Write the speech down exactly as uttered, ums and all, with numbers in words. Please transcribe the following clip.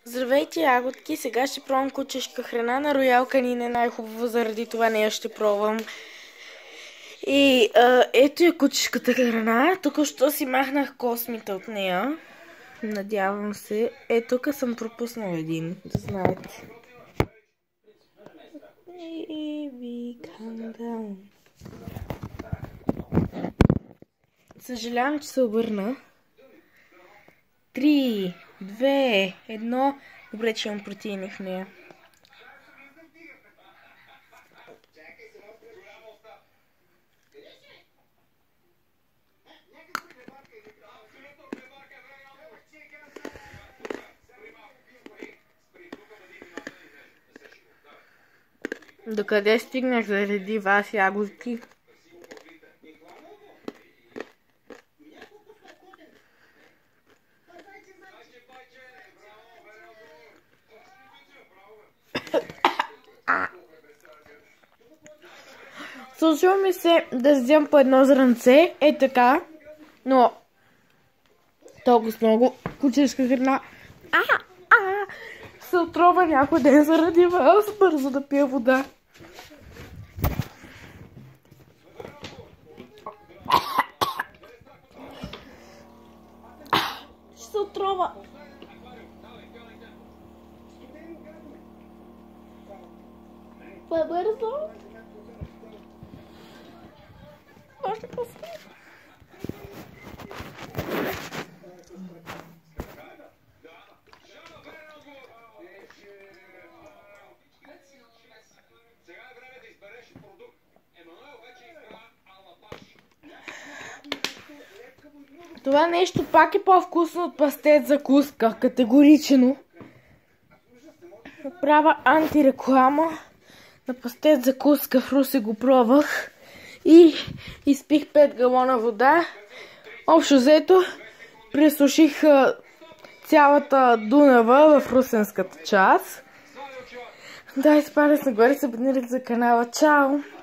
Здравейте, ягодки! Сега ще пробвам кучешка храна. На Роял Канин е най-хубаво, заради това нея ще пробвам. И а, ето е кучешката храна. Току-що си махнах космите от нея. Надявам се. Е, тук съм пропуснал един, да знаете. Baby, calm down. Съжалявам, че се обърна. Три, две, едно. Добре, че имам протеини в нея. Докъде стигнах заради вас, ягодки? Случва ми се да взем по едно зранце, е така, но толкова с много кучешка храна. А, а, се отрова някой ден заради вас, бързо да пия вода. Ще се отрова. По-бързо. Още по-скоро. Това нещо пак е по-вкусно от пастет закуска, категорично. Правя антиреклама на пастет закуска, в Русе го пробвах и изпих пет галона вода. Общо взето пресуших цялата Дунава в русенската част. Дайте палец нагоре, се абонирайте за канала. Чао!